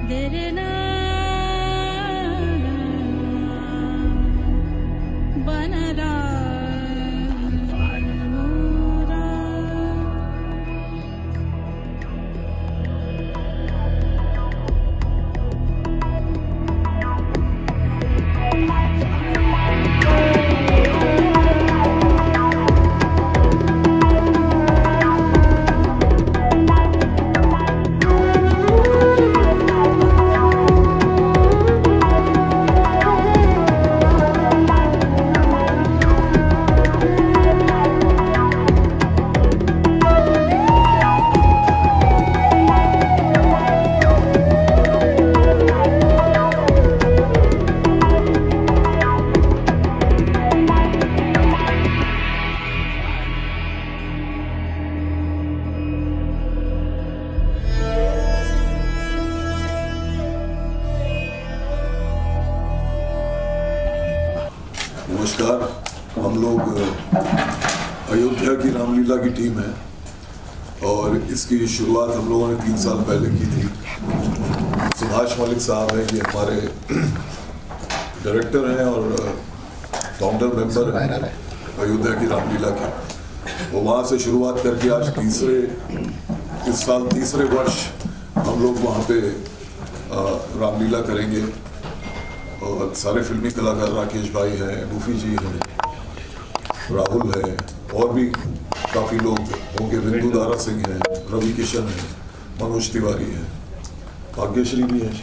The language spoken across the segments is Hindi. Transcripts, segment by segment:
नमस्कार। हम लोग अयोध्या की रामलीला की टीम है और इसकी शुरुआत हम लोगों ने 3 साल पहले की थी। सुभाष मलिक साहब हैं, ये हमारे डायरेक्टर हैं और फाउंडर मेंबर हैं अयोध्या की रामलीला के। वो वहाँ से शुरुआत करके आज इस साल तीसरे वर्ष हम लोग वहाँ पे रामलीला करेंगे और सारे फिल्मी कलाकार राकेश भाई हैं, रूफी जी हैं, राहुल है और भी काफ़ी लोग होंगे, बिंदु दारा सिंह हैं, रवि किशन है, मनोज तिवारी हैं, भाग्यश्री भी है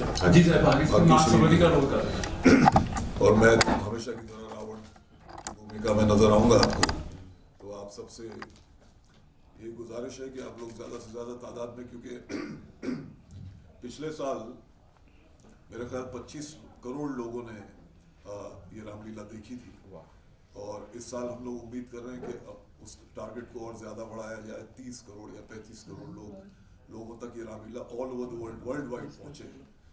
और मैं हमेशा की तरह रावण की भूमिका में नजर आऊँगा आपको। तो आप सबसे ये गुजारिश है कि आप लोग ज़्यादा से ज़्यादा तादाद में, क्योंकि पिछले साल मेरे ख्याल 25 करोड़ लोगों ने ये रामलीला देखी थी और इस साल हम लोग उम्मीद कर रहे हैं कि अब उस टारगेट को और ज़्यादा बढ़ाया जाए, 30 करोड़ या 35 करोड़ लोगों तक ये Ramlila all over the world wide पहुँचे।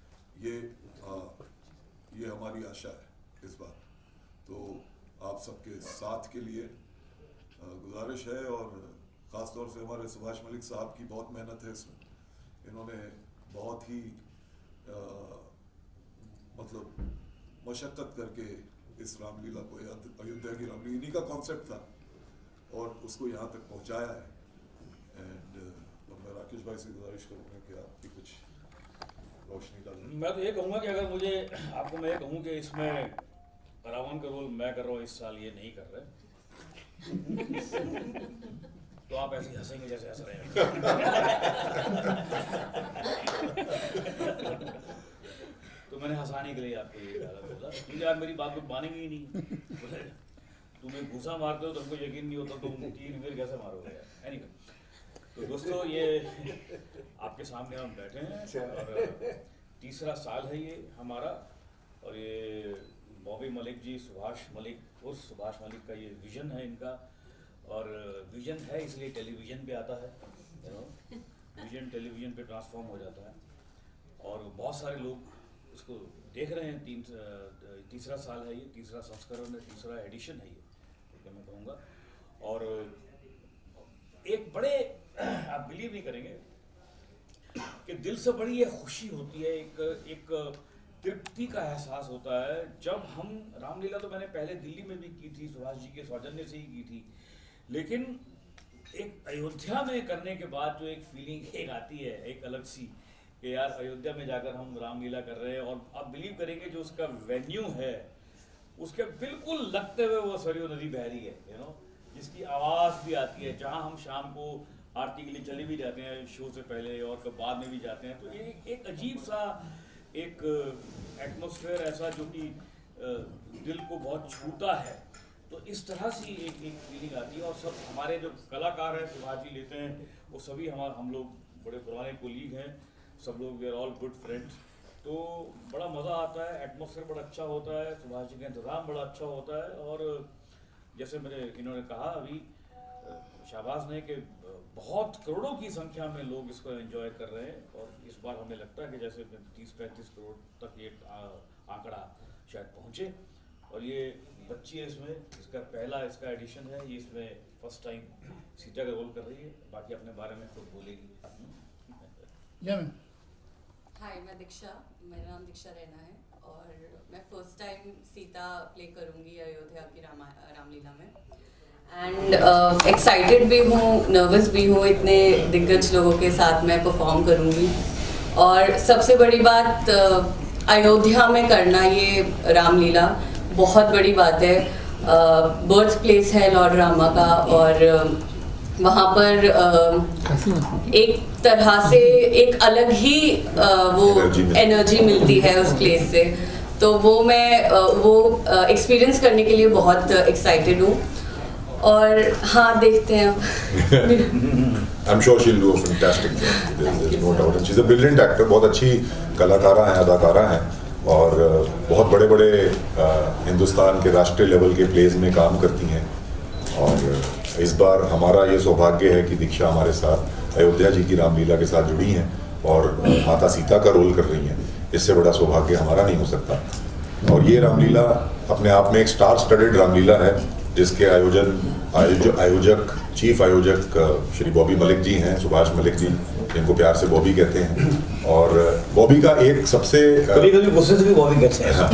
ये हमारी आशा है इस बार। तो आप सबके साथ के लिए गुजारिश है और ख़ास तौर से हमारे सुभाष मलिक साहब की बहुत मेहनत है इसमें। इन्होंने बहुत ही मतलब मशक्क़त करके इस रामलीला को, अयोध्या की रामलीला इन्हीं का कॉन्सेप्ट था और उसको यहाँ तक पहुँचाया है। एंड मैं राकेश भाई से गुजारिश करूँगा कि आपकी कुछ रोशनी डालें। मैं तो ये कहूँगा कि अगर मुझे आपको मैं ये कहूँ कि इसमें रावण का रोल मैं कर रहा हूँ, इस साल ये नहीं कर रहे तो आप ऐसे हंसेंगे जैसे हंस रहे हैं। तो मैंने हंसाने के लिए आपको ये बोला, क्योंकि आप मेरी बात को मानेंगे ही नहीं। तुम्हें घूसा मारते हो तो तुमको यकीन नहीं होता, तुम तीर वीर कैसे मारोगे यार। एनीवे, तो दोस्तों ये आपके सामने हम बैठे हैं और तीसरा साल है ये हमारा और ये बॉबी मलिक जी, सुभाष मलिक उस सुभाष मलिक का ये विजन है इनका। और विजन है इसलिए टेलीविज़न पे आता है, विजन टेलीविज़न पे ट्रांसफॉर्म हो जाता है और बहुत सारे लोग इसको देख रहे हैं। तीसरा साल है ये, तीसरा संस्करण है, तीसरा एडिशन है ये, तो मैं कहूँगा। और एक बड़े आप बिलीव नहीं करेंगे कि दिल से बड़ी ये खुशी होती है, एक तृप्ति का एहसास होता है जब हम रामलीला, तो मैंने पहले दिल्ली में भी की थी, सुभाष जी के सौजन्य से ही की थी, लेकिन एक अयोध्या में करने के बाद जो एक फीलिंग एक आती है एक अलग सी कि यार अयोध्या में जाकर हम रामलीला कर रहे हैं। और आप बिलीव करेंगे जो उसका वेन्यू है उसके बिल्कुल लगते हुए वो सरयू नदी बह रही है, जिसकी आवाज़ भी आती है, जहाँ हम शाम को आरती के लिए चले भी जाते हैं शो से पहले और कब बाद में भी जाते हैं। तो ये एक अजीब सा एक एटमॉस्फेयर ऐसा जो कि दिल को बहुत छूता है। तो इस तरह से एक फीलिंग आती है और सब हमारे जो कलाकार हैं सुभाष जी लेते हैं वो सभी हम लोग बड़े पुराने कोलीग हैं, सब लोग we are all good friends. तो बड़ा मज़ा आता है, एटमॉस्फेयर बड़ा अच्छा होता है, सुभाष जी का इंतज़ाम बड़ा अच्छा होता है। और जैसे इन्होंने कहा अभी शाहबाज ने कि बहुत करोड़ों की संख्या में लोग इसको एंजॉय कर रहे हैं और इस बार हमें लगता है कि जैसे 30-35 करोड़ तक ये आंकड़ा शायद पहुँचे। और ये बच्ची है इसमें, इसका एडिशन है, ये इसमें फर्स्ट टाइम सीता का रोल कर रही है, बाकी अपने बारे में खुद बोलेगी। हाय, मैं दीक्षा, मेरा नाम दीक्षा रैना है और मैं फर्स्ट टाइम सीता प्ले करूँगी अयोध्या की रामलीला में एंड एक्साइटेड भी हूँ, नर्वस भी हूँ। इतने दिग्गज लोगों के साथ मैं परफॉर्म करूँगी और सबसे बड़ी बात अयोध्या में करना ये रामलीला बहुत बड़ी बात है। बर्थ प्लेस है लॉर्ड रामा का और वहाँ पर एक तरह से एक अलग ही वो एनर्जी मिलती है उस प्लेस से, तो वो मैं वो एक्सपीरियंस करने के लिए बहुत एक्साइटेड हूँ और हाँ देखते हैं अब। I'm sure she'll do a fantastic job. There's no doubt. She's a brilliant actor. बहुत अच्छी कलाकारा हैं, अदाकारा हैं और बहुत बड़े बड़े हिंदुस्तान के राष्ट्रीय लेवल के प्लेज में काम करती हैं और इस बार हमारा ये सौभाग्य है कि दीक्षा हमारे साथ अयोध्या जी की रामलीला के साथ जुड़ी हैं और माता सीता का रोल कर रही हैं। इससे बड़ा सौभाग्य हमारा नहीं हो सकता और ये रामलीला अपने आप में एक स्टार स्टडेड रामलीला है जिसके आयोजक चीफ आयोजक श्री बॉबी मलिक जी हैं, सुभाष मलिक जी, जिनको प्यार से बॉबी कहते हैं। और बॉबी का एक सबसे कभी-कभी गुस्से से भी बॉबी कहते हैं।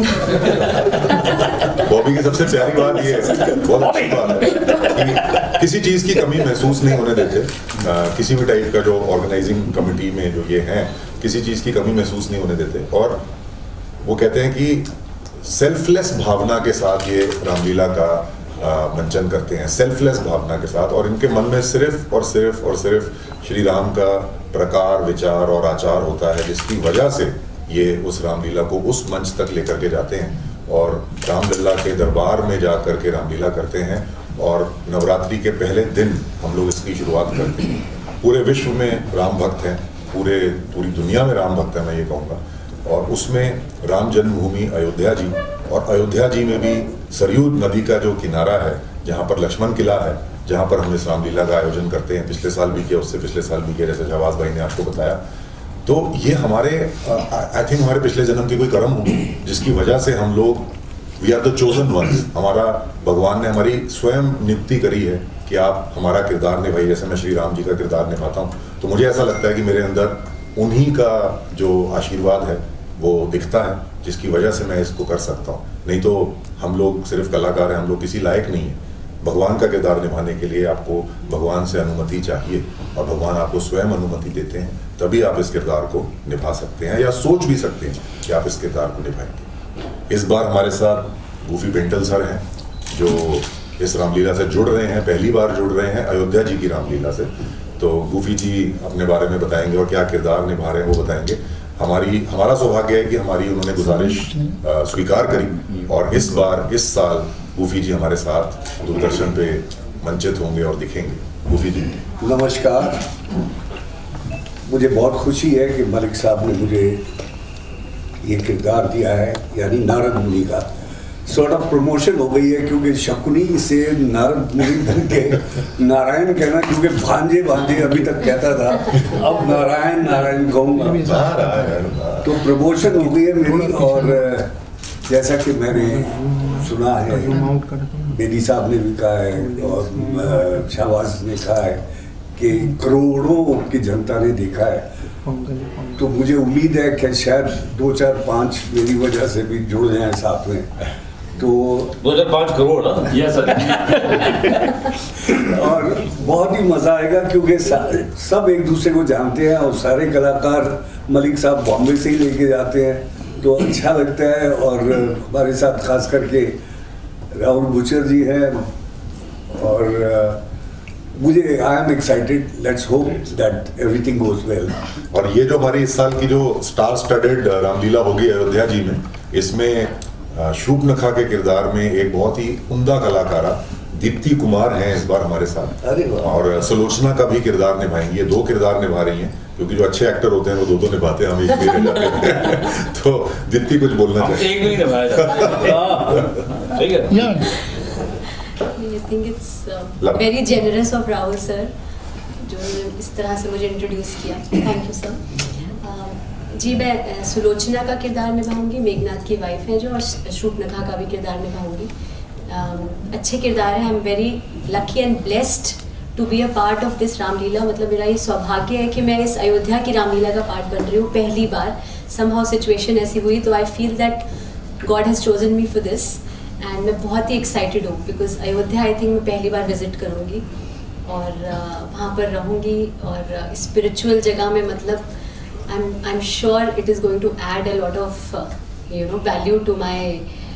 बॉबी की सबसे प्यारी बात ये है, बहुत अच्छी बात है कि किसी चीज़ की कमी महसूस नहीं होने देते। किसी भी टाइप का जो ऑर्गेनाइजिंग कमेटी में जो ये हैं, किसी चीज़ की कमी महसूस नहीं होने देते और वो कहते हैं कि सेल्फलेस भावना के साथ ये रामलीला का मंचन करते हैं, सेल्फलेस भावना के साथ, और इनके मन में सिर्फ और सिर्फ और सिर्फ श्री राम का प्रकार, विचार और आचार होता है, जिसकी वजह से ये उस रामलीला को उस मंच तक लेकर के जाते हैं और रामलला के दरबार में जा कर के रामलीला करते हैं और नवरात्रि के पहले दिन हम लोग इसकी शुरुआत करते हैं। पूरे विश्व में राम भक्त हैं, पूरी दुनिया में राम भक्त हैं मैं ये कहूँगा, और उसमें राम जन्मभूमि अयोध्या जी, और अयोध्या जी में भी सरयू नदी का जो किनारा है जहाँ पर लक्ष्मण किला है, जहाँ पर हम इस रामलीला का आयोजन करते हैं। पिछले साल भी किया, उससे पिछले साल भी किया, जैसे शहबाज भाई ने आपको बताया। तो ये हमारे आई थिंक हमारे पिछले जन्म की कोई कर्म होगी जिसकी वजह से हम लोग we are the chosen ones. हमारा भगवान ने हमारी स्वयं नियुक्ति करी है कि आप हमारा किरदार निभाइए। जैसे मैं श्री राम जी का किरदार निभाता हूँ तो मुझे ऐसा लगता है कि मेरे अंदर उन्हीं का जो आशीर्वाद है वो दिखता है, जिसकी वजह से मैं इसको कर सकता हूँ। नहीं तो हम लोग सिर्फ कलाकार हैं, हम लोग किसी लायक नहीं है। भगवान का किरदार निभाने के लिए आपको भगवान से अनुमति चाहिए और भगवान आपको स्वयं अनुमति देते हैं, तभी आप इस किरदार को निभा सकते हैं या सोच भी सकते हैं कि आप इस किरदार को निभाएंगे। इस बार हमारे साथ गूफी पेंटल सर हैं जो इस रामलीला से जुड़ रहे हैं, पहली बार जुड़ रहे हैं अयोध्या जी की रामलीला से। तो गूफी जी अपने बारे में बताएंगे और क्या किरदार निभा रहे हैं वो बताएंगे। हमारा सौभाग्य है कि हमारी उन्होंने गुजारिश स्वीकार करी और इस साल गूफी जी हमारे साथ दूरदर्शन पे मंचित होंगे और दिखेंगे। गूफी जी नमस्कार। मुझे बहुत खुशी है कि मलिक साहब ने मुझे ये किरदार दिया है, यानी नारद मुनि का। सॉर्ट ऑफ प्रमोशन हो गई है, क्योंकि शकुनी से नारद मुनि बन के नारायण कहना, क्योंकि भांजे भांजे अभी तक कहता था, अब नारायण नारायण कहूँगा। तो प्रमोशन हो गई है मेरी। और जैसा कि मैंने सुना है, बेदी साहब ने भी कहा है और शहबाज ने कहा है कि करोड़ों की जनता ने देखा है, तो मुझे उम्मीद है कि शायद 2, 4, 5 मेरी वजह से भी जुड़ जाएं साथ में। तो 2-5 करोड़ यस सर। और बहुत ही मज़ा आएगा, क्योंकि सब एक दूसरे को जानते हैं और सारे कलाकार मलिक साहब बॉम्बे से ही लेके जाते हैं, तो अच्छा लगता है। और हमारे साथ खास करके राहुल बुचर जी हैं और मुझे I am excited. Let's hope that everything goes well. और ये जो हमारी इस साल की जो स्टार स्टडेड रामलीला होगी अयोध्या जी में, इसमें शूर्पणखा के किरदार में एक बहुत ही उम्दा कलाकारा दीप्ति कुमार हैं इस बार हमारे साथ, और सुलोचना का भी किरदार निभाएंगी। ये 2 किरदार निभा रही हैं, क्योंकि जो अच्छे एक्टर होते हैं वो 2 निभाते हैं, हम एक भी रह जाते हैं। तो दीप्ति कुछ बोलना चाहिए। एक भी नहीं निभाया जाता। ठीक है। I think it's very generous of Rahul sir जो इस तरह से मुझे इंट्रोड्यूस किया। Thank you sir. जी, मैं सुलोचना का किरदार निभाऊंगी, मेघनाथ की वाइफ है जो, और शूर्पणखा का भी किरदार निभाऊंगी। अच्छे किरदार हैं। I am very lucky and blessed to be a part of this Ramlila. मतलब मेरा ये सौभाग्य है कि मैं इस अयोध्या की रामलीला का पार्ट बन रही हूँ पहली बार। somehow सिचुएशन ऐसी हुई, तो I feel that God has chosen me for this and मैं बहुत ही एक्साइटेड हूँ बिकॉज अयोध्या आई थिंक मैं पहली बार विजिट करूँगी और वहाँ पर रहूँगी और स्पिरिचुअल जगह में मतलब I am sure it is going to add a lot of value to my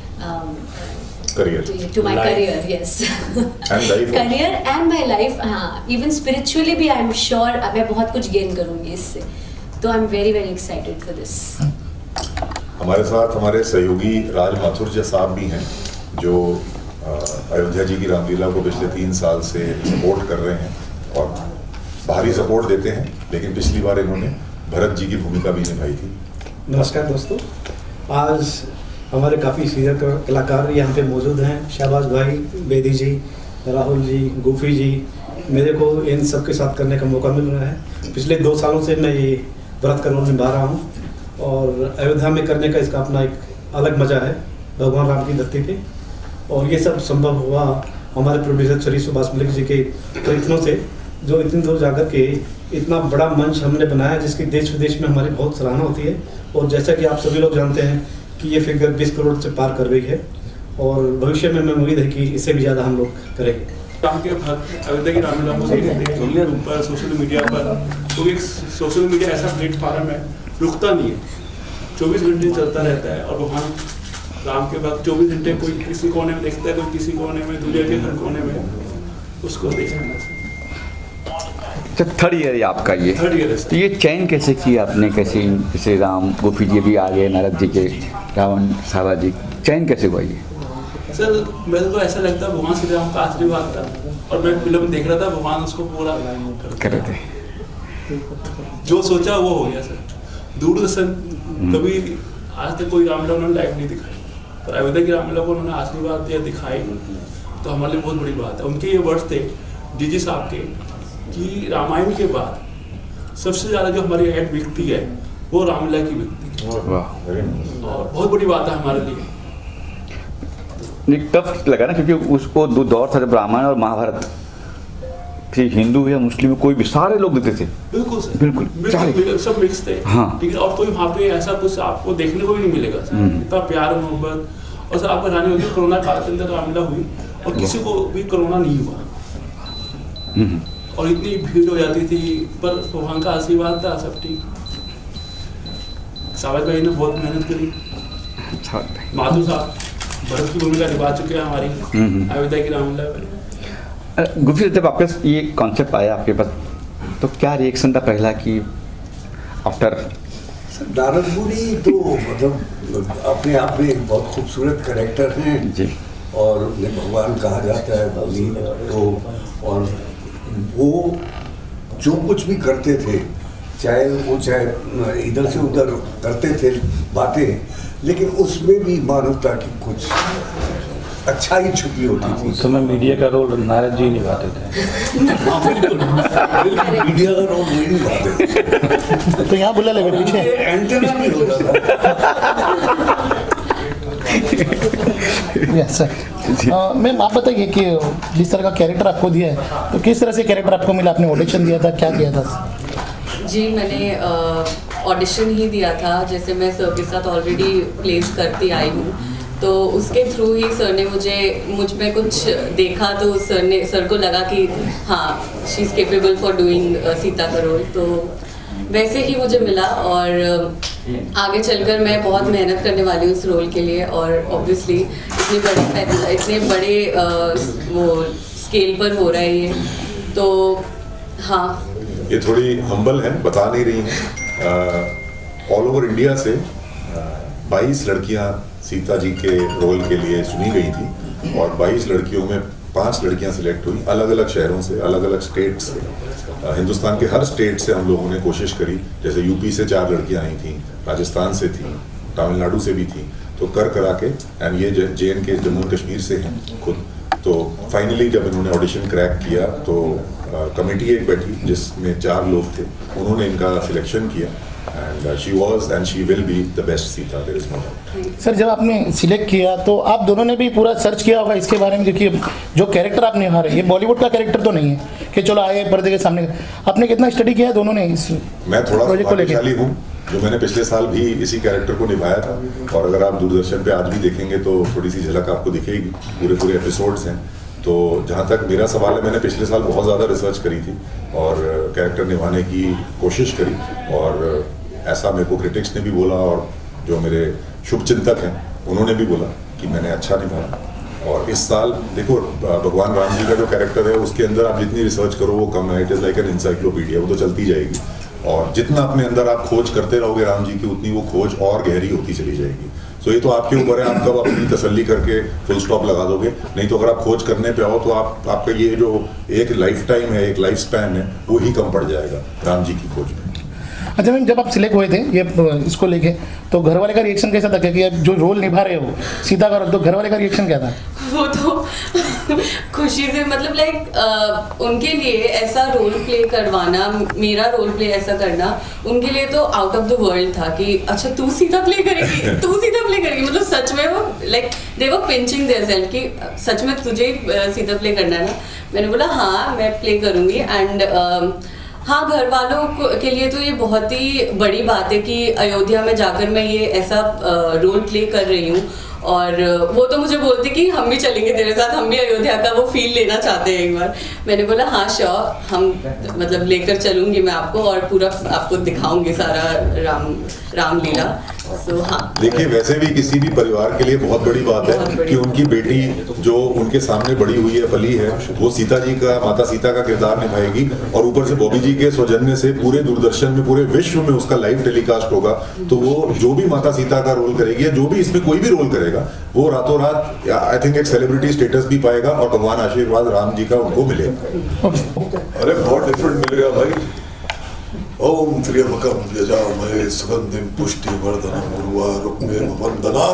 career, yes. And life. Career and my life, हाँ, even spiritually भी I am sure मैं बहुत कुछ gain करूँगी इससे, तो I am very excited for this. हमारे साथ हमारे सहयोगी राज माथुर साहब भी हैं जो अयोध्या जी की रामलीला को पिछले 3 साल से सपोर्ट कर रहे हैं और भारी सपोर्ट देते हैं, लेकिन पिछली बार इन्होंने भरत जी की भूमिका भी निभाई थी। नमस्कार दोस्तों, आज हमारे काफ़ी सीनियर कलाकार यहाँ पे मौजूद हैं। शाहबाज भाई, बेदी जी, राहुल जी, गोफी जी, मेरे को इन सब के साथ करने का मौका मिल रहा है। पिछले 2 सालों से मैं ये व्रत का रोल निभा रहा हूँ और अयोध्या में करने का इसका अपना एक अलग मज़ा है, भगवान राम की धरती पे। और ये सब संभव हुआ हमारे प्रोड्यूसर श्री सुभाष मलिक जी के प्रयत्नों से, जो इतनी दूर जाकर के इतना बड़ा मंच हमने बनाया जिसकी देश विदेश में हमारी बहुत सराहना होती है। और जैसा कि आप सभी लोग जानते हैं कि ये फिगर 20 करोड़ से पार कर रही है और भविष्य में मैं उम्मीद है कि इससे भी ज़्यादा हम लोग करेंगे। राम के भक्त अयोध्या की रामलीला को देखते हैं ऊपर सोशल मीडिया पर, तो एक सोशल मीडिया ऐसा प्लेटफॉर्म है, रुकता नहीं है, 24 घंटे चलता रहता है। और भगवान राम के भक्त 24 घंटे कोई किसी कोने में देखता है, कोई किसी कोने में, दुनिया के हर कोने में उसको देखना। अच्छा, 3rd ईयर है आपका ये? 3rd ईयर है। तो ये चयन कैसे किया आपने, कैसे जैसे राम गोपी जी भी आ गए, नारद जी के, रावण सावा जी, चयन कैसे हुआ ये? सर मेरे को ऐसा लगता है भगवान श्री राम का आशीर्वाद था और मैं फिल्म देख रहा था, भगवान उसको पूरा कर रहे थे, जो सोचा वो हो गया। सर दूरदर्शन कभी आज तक कोई रामलीला उन्होंने लाइव नहीं दिखाई, पर अयोध्या की रामलीला को उन्होंने आशीर्वाद दिया, दिखाई, तो हमारे लिए बहुत बड़ी बात है। उनके ये वर्ड्स थे डीजी साहब के कि रामायण के बाद सबसे ज़्यादा जो हमारी हेड बिकती है वो रामलीला की बिकती है, और बहुत बड़ी बात है हमारे लिए। टफ लगा ना, क्योंकि उसको 2 दौर था जब रामायण और महाभारत, फिर हिंदू या मुस्लिम कोई भी सारे लोग देते थे। बिल्कुल सर, बिल्कुल सब मिक्स थे। हाँ। ठीक है, और कोई वहाँ पे ऐसा कुछ आपको देखने को भी नहीं मिलेगा सर, इतना प्यार मोहब्बत। और सर आपको जाने होगी कोरोना काल के अंदर रामलीला हुई और किसी को भी कोरोना नहीं हुआ और इतनी भीड़ हो जाती थी, पर भगवान का आशीर्वाद था, सब ठीक। सावज भाई ने बहुत मेहनत करी, माधु साहब भरत की भूमिका निभा चुके हैं हमारी अयोध्या की रामलीला में। गुफी, जब आपके ये कॉन्सेप्ट आया आपके पास, तो क्या रिएक्शन था पहला कि आफ्टर? नारद मुनि तो मतलब अपने आप में एक बहुत खूबसूरत कैरेक्टर हैं जी, और उन्हें भगवान कहा जाता है मुनि। तो और वो जो कुछ भी करते थे, चाहे इधर से उधर करते थे बातें, लेकिन उसमें भी मानवता की कुछ अच्छाई छुपी होती थी। उस समय मीडिया का रोल नारद जी निभाते थे। मीडिया का रोल नहीं निभाते थे, तो यहाँ बुला लगे पीछे एंटेना भी होता था। Yes sir. मैम आप बताइए कि जिस तरह का कैरेक्टर आपको दिया है, तो किस तरह से कैरेक्टर आपको मिला? आपने ऑडिशन दिया था, क्या किया था? जी, मैंने ऑडिशन ही दिया था। जैसे मैं सर के साथ ऑलरेडी प्लेस करती आई हूँ, तो उसके थ्रू ही सर ने मुझ में कुछ देखा, तो सर को लगा कि हाँ, she is capable for doing Sita का रोल, तो वैसे ही मुझे मिला। और आगे चलकर मैं बहुत मेहनत करने वाली हूँ इस रोल के लिए, और ऑब्वियसली इतने बड़े वो स्केल पर हो रहा है ये, तो हाँ। ये थोड़ी हम्बल है, बता नहीं रही हैं। ऑल ओवर इंडिया से 22 लड़कियां सीता जी के रोल के लिए चुनी गई थी और 22 लड़कियों में 5 लड़कियां सिलेक्ट हुई, अलग अलग शहरों से, अलग अलग स्टेट से। हिंदुस्तान के हर स्टेट से हम लोगों ने कोशिश करी, जैसे यूपी से 4 लड़कियां आई थी, राजस्थान से थी, तमिलनाडु से भी थी, तो कर करा के, एंड ये JNK जम्मू कश्मीर से हैं खुद। तो फाइनली जब इन्होंने ऑडिशन क्रैक किया तो कमेटी एक बैठी जिसमें 4 लोग थे, उन्होंने इनका सिलेक्शन किया and she was and she will be the best Sita, there is no doubt। Sir जब आपने सिलेक्ट किया तो आप दोनों ने भी पूरा सर्च किया होगा इसके बारे में, क्योंकि जो कैरेक्टर आप निभा रहे हैं ये बॉलीवुड का कैरेक्टर तो नहीं है कि चलो आए पर्दे के सामने। आपने कितना स्टडी किया है दोनों ने इस मैं थोड़ा प्रोजेक्ट को लेकर? भाग्यशाली हूँ, जो मैंने पिछले साल भी इसी कैरेक्टर को निभाया था, और अगर आप दूरदर्शन पे आज भी देखेंगे तो थोड़ी सी झलक आपको दिखेगी, पूरे एपिसोड्स हैं। तो जहाँ तक मेरा सवाल है, मैंने पिछले साल बहुत ज़्यादा रिसर्च करी थी और कैरेक्टर निभाने की कोशिश करी, और ऐसा मेरे को क्रिटिक्स ने भी बोला और जो मेरे शुभचिंतक हैं उन्होंने भी बोला कि मैंने अच्छा निभाया। और इस साल देखो, भगवान राम जी का जो कैरेक्टर है उसके अंदर आप जितनी रिसर्च करो वो कम है। It is like an encyclopedia, वो तो चलती जाएगी, और जितना अपने अंदर आप खोज करते रहोगे राम जी की, उतनी वो खोज और गहरी होती चली जाएगी। तो ये तो आपके ऊपर है, आप कब अपनी तसल्ली करके फुल स्टॉप लगा दोगे। नहीं तो अगर आप खोज करने पे आओ तो आपका ये जो एक लाइफ टाइम है, एक लाइफ स्पैन है, वो ही कम पड़ जाएगा राम जी की खोज में। अच्छा मैम, जब आप सिलेक्ट हुए थे ये इसको लेके, तो घर वाले का रिएक्शन कैसा था कि जो रोल निभा रहे हो सीता का, तो घर वाले का रिएक्शन क्या था? वो तो खुशी से, मतलब लाइक उनके लिए ऐसा रोल प्ले करवाना, मेरा रोल प्ले ऐसा करना उनके लिए तो आउट ऑफ द वर्ल्ड था कि अच्छा तू सीता प्ले करेगी, तू सीता प्ले करेगी। मतलब सच में वो like they were pinching their self कि सच में तुझे सीता प्ले करना है ना। मैंने बोला हाँ मैं प्ले करूँगी। एंड हाँ, घर वालों के लिए तो ये बहुत ही बड़ी बात है कि अयोध्या में जाकर मैं ये ऐसा रोल प्ले कर रही हूँ, और वो तो मुझे बोलते कि हम भी चलेंगे तेरे साथ, हम भी अयोध्या का वो फील लेना चाहते हैं एक बार। मैंने बोला हाँ श्योर, हम मतलब लेकर चलूँगी मैं आपको और पूरा आपको दिखाऊंगी सारा रामलीला। तो हाँ, देखिए वैसे भी किसी भी परिवार के लिए बहुत बड़ी बात है कि उनकी बेटी जो उनके सामने बड़ी हुई है, पली है, वो सीता जी का, माता सीता का किरदार निभाएगी, और ऊपर से बॉबी जी के सौजन्य से पूरे दूरदर्शन में, पूरे विश्व में उसका लाइव टेलीकास्ट होगा। तो वो जो भी माता सीता का रोल करेगी या जो भी इसमें कोई भी रोल करेगा, वो रातों रात आई थिंक एक सेलिब्रिटी स्टेटस भी पाएगा, और भगवान आशीर्वाद राम जी का उनको मिलेगा। अरे बहुत डिफरेंट मिलेगा भाई। ओम त्र्यंबकम यजामहे सुगंधिम पुष्टिवर्धनम उर्वारुकमेव वंदना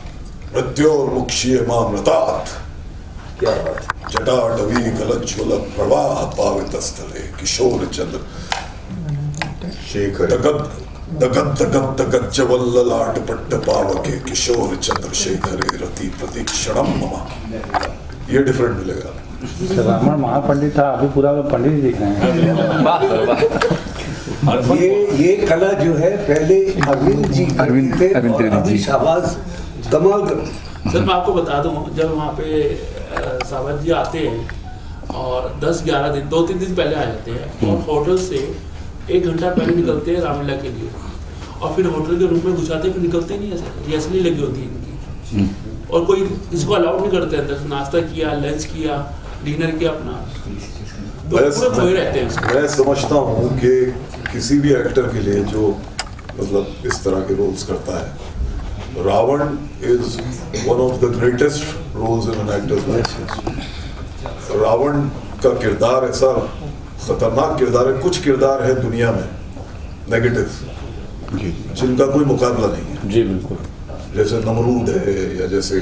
मृत्योर्मुक्षीयमामृतात्। क्या बात, जटाटवी कलज्ज्वल प्रवाह पावितस्थले किशोर चंद्र शेखर दगद जवल्ललाट पट्ट पावके किशोर चंद्रशेखरे रति प्रतीक्षणम मम। ये डिफरेंट मिलेगा। रावण महापंडित था, अभी पूरा पंडित ही दिख रहे हैं। ये कला जो है पहले अरविंद जी थे, अभी शाहबाज कमाल कर। सर मैं आपको बता दूं, जब वहाँ पे शाहबाज जी आते हैं और 10-11 दिन, 2-3 दिन पहले आ जाते हैं, और होटल से 1 घंटा पहले निकलते हैं रामलीला के लिए, और फिर होटल के रूम में घुसाते, फिर निकलते नहीं ऐसे, ये असली लगी होती है इनकी, और कोई इसको अलाउड नहीं करते अंदर। नाश्ता किया, लंच किया, डिनर किया अपना, तो पूरे खोए रहते हैं। मैं समझता हूँ कि किसी भी एक्टर के लिए जो मतलब इस तरह के रोल्स करता है, Ravana is one of the greatest roles in an actor's life. Ravana का किरदार ऐसा खतरनाक किरदार है। कुछ किरदार है दुनिया में नेगेटिव जिनका कोई मुकाबला नहीं है। जी बिल्कुल, जैसे नमरूद है, या जैसे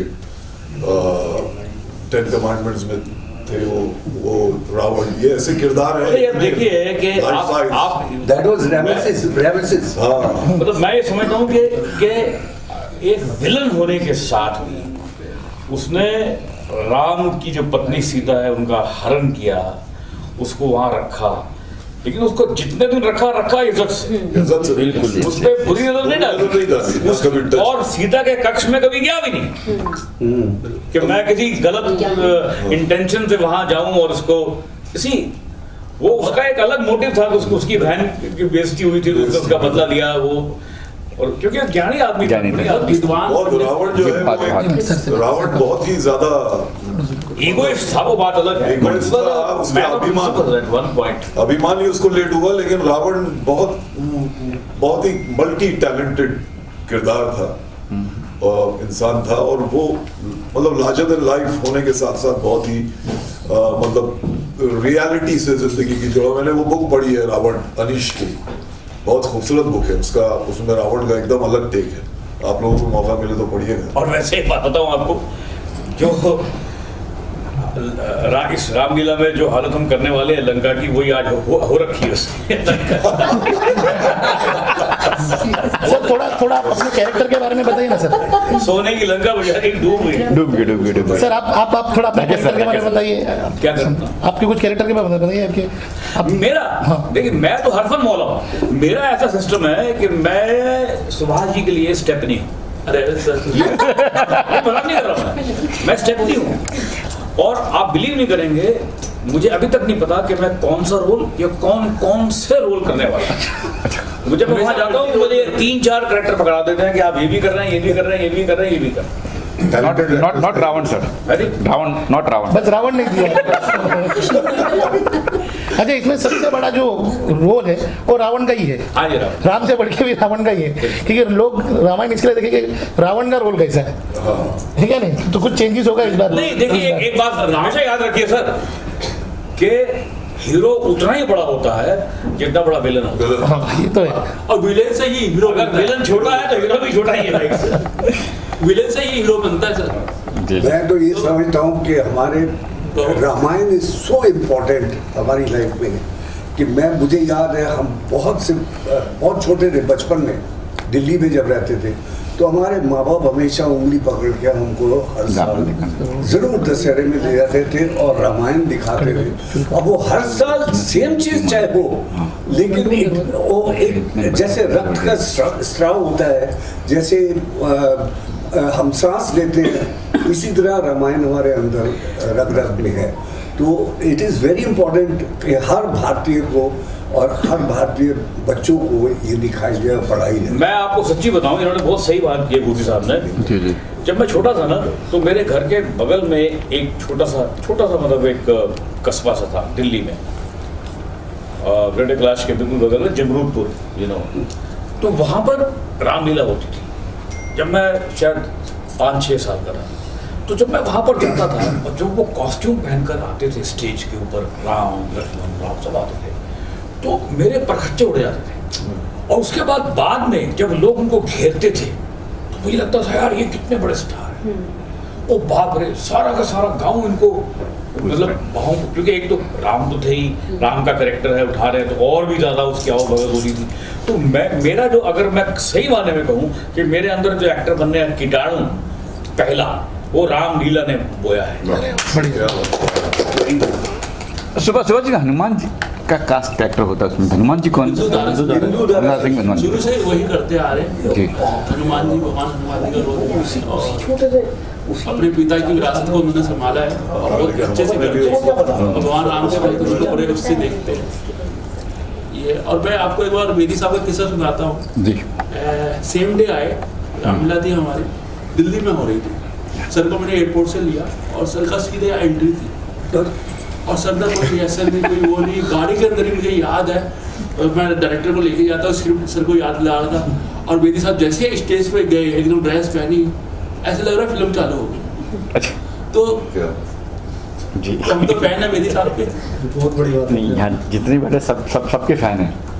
10 कमांडमेंट्स में थे वो रावण, ये ऐसे किरदार है। देखिए कि आप दैट वाज रेमेसिस। हाँ, मतलब मैं ये समझता हूँ कि एक विलन होने के साथ भी उसने राम की जो पत्नी सीता है उनका हरण किया, उसको वहां रखा, लेकिन उसको जितने दिन रखा इज्जत से, बिल्कुल उस पर बुरी नजर नहीं डाली, और सीता के कक्ष में कभी गया भी नहीं कि मैं किसी गलत इंटेंशन से वहां जाऊं और उसको वो उसका एक अलग मोटिव था कि उसकी बहन की बेइज्जती हुई थी, उसका बदला लिया वो, और क्योंकि ज्ञानी आदमी विद्वान। और रावण जो है वो रावण बहुत ही ज्यादा ईगोइस्ट था, वो बात अलग है। उसका अभिमान ही उसको लेट हुआ, लेकिन रावण बहुत ही मल्टी टैलेंटेड किरदार था और इंसान था, और वो मतलब लार्जर देन लाइफ होने के साथ साथ बहुत ही मतलब रियलिटी से जिंदगी की। जो मैंने वो बुक पढ़ी है रावण, अनीश की, बहुत खूबसूरत बुक है उसका, उसमें रावण का एकदम अलग टेक है। आप लोगों को मौका मिले तो पढ़िएगा। और वैसे एक बात बताऊं आपको, जो इस रामलीला में जो हालत हम करने वाले हैं लंका की, वही आज हो रखी है उसकी। सर थोड़ा आप अपने कैरेक्टर के बारे में बताइए ना सर। सोने की लंका बजा के डूब गई। सर आप थोड़ा अपने कैरेक्टर के बारे में बताइए। क्या करता हूँ आपके कुछ कैरेक्टर के बारे में बताइए आपके। मेरा देखिए, मैं तो हरफन मौला हूँ। मेरा ऐसा सिस्टम है कि मैं सुभाष जी के लिए स्टेपनी हूँ। अरे सर मजाक नहीं कर रहा मैं स्टेपनी हूँ। और आप बिलीव नहीं करेंगे, मुझे अभी तक नहीं पता कि मैं कौन सा रोल या कौन से रोल करने वाला। मुझे मैं वहाँ जाता हूँ, मुझे 3-4 कैरेक्टर पकड़ा देते हैं कि आप ये भी कर रहे हैं, ये भी कर रहे हैं, ये भी कर रहे हैं, ये भी कर रहे हैं। Not Ravana sir. Not Ravana. बस रावण नहीं दिया। अच्छा, इसमें सबसे बड़ा जो रोल है वो रावण का ही है। हाँ जी, राम से बढ़ के भी रावण का ही है, क्योंकि लोग रामायण इसलिए देखेंगे रावण का रोल कैसा है, ठीक है नहीं? तो कुछ चेंजेस होगा इस बार। नहीं, देखिए एक बात हमेशा याद रखिए सर कि हीरो उतना ही बड़ा होता है जितना बड़ा विलन होता है। ये तो है। और विलेन से ही हीरो, अगर विलन छोटा है तो हीरो भी छोटा ही है। विलेन से ही हीरो बनता है सर। मैं तो ये समझता हूँ कि हमारे रामायण इज सो इम्पोर्टेंट हमारी लाइफ में कि मुझे याद है हम बहुत छोटे थे, बचपन में दिल्ली में जब रहते थे तो हमारे माँ बाप हमेशा उंगली पकड़ के हमको हर साल जरूर दशहरे में ले जाते थे और रामायण दिखाते थे। और वो हर साल सेम चीज चाहे हो, लेकिन एक जैसे रक्त का स्राव होता है, जैसे हम सांस लेते हैं, इसी तरह रामायण हमारे अंदर रग में है। तो इट इज़ वेरी इम्पोर्टेंट कि हर भारतीय को और हर भारतीय बच्चों को ये दिखाई जाए, पढ़ाई जाए। मैं आपको सच्ची बताऊं, इन्होंने बहुत सही बात की गोफी साहब ने। जब मैं छोटा था ना तो मेरे घर के बगल में एक छोटा सा मतलब एक कस्बा सा था दिल्ली में, ग्रेटर कैलाश के बिल्कुल बगल में जमरूदपुर, तो वहाँ पर रामलीला होती थी। जब मैं शायद 5-6 साल का था, तो जब मैं वहाँ पर जाता था और जब वो कॉस्ट्यूम पहनकर आते थे स्टेज के ऊपर, राम लक्ष्मण सब आते थे, तो मेरे परखच्चे उड़ जाते थे। और उसके बाद में जब लोग उनको घेरते थे तो मुझे लगता था यार ये कितने बड़े स्टार हैं। ओ बाप रे, सारा का सारा गांव इनको मतलब क्योंकि एक तो राम तो थे ही, राम का कैरेक्टर है, उठा रहे हैं तो और भी ज़्यादा उसकी आओ भगत होती थी। तो मेरा जो, अगर मैं सही मायने में कहूँ कि मेरे अंदर जो एक्टर बनने का कीटाणु पहला वो रामलीला ने बोया है। सुबह जी हनुमान जी का कास्ट एक्टर होता है उसमें, हनुमान जी कौन? शुरू से वही करते आ रहे हैं। हनुमान जी, भगवान हनुमान जी का रोल अपने पिता की विरासत को उन्होंने संभाला है और बहुत अच्छे से करते हैं। भगवान राम से भाई उसको बड़े उससे देखते हैं ये। और मैं आपको एक बार वेदी साहब का किस्सा सुनाता हूँ। सेम डे आए, रामलीला थी हमारी, दिल्ली में हो रही थी। सर को मैंने एयरपोर्ट से लिया और सर का सीधे एंट्री थी और सर ने कोई रिहर्सल नहीं, कोई वो नहीं, गाड़ी के अंदर ही मुझे याद है मैं डायरेक्टर को लेके जाता हूँ, स्क्रिप्ट सर को याद दिला रहा था। और वेदी साहब जैसे स्टेज पे गए, एकदम ड्रेस पहनी, ऐसे लग रहा है फिल्म चालू हो गई। अच्छा, तो हम तो फैन है वेदी साहब के। बहुत बड़ी बात नहीं, यहाँ जितने बड़े सबके फैन हैं।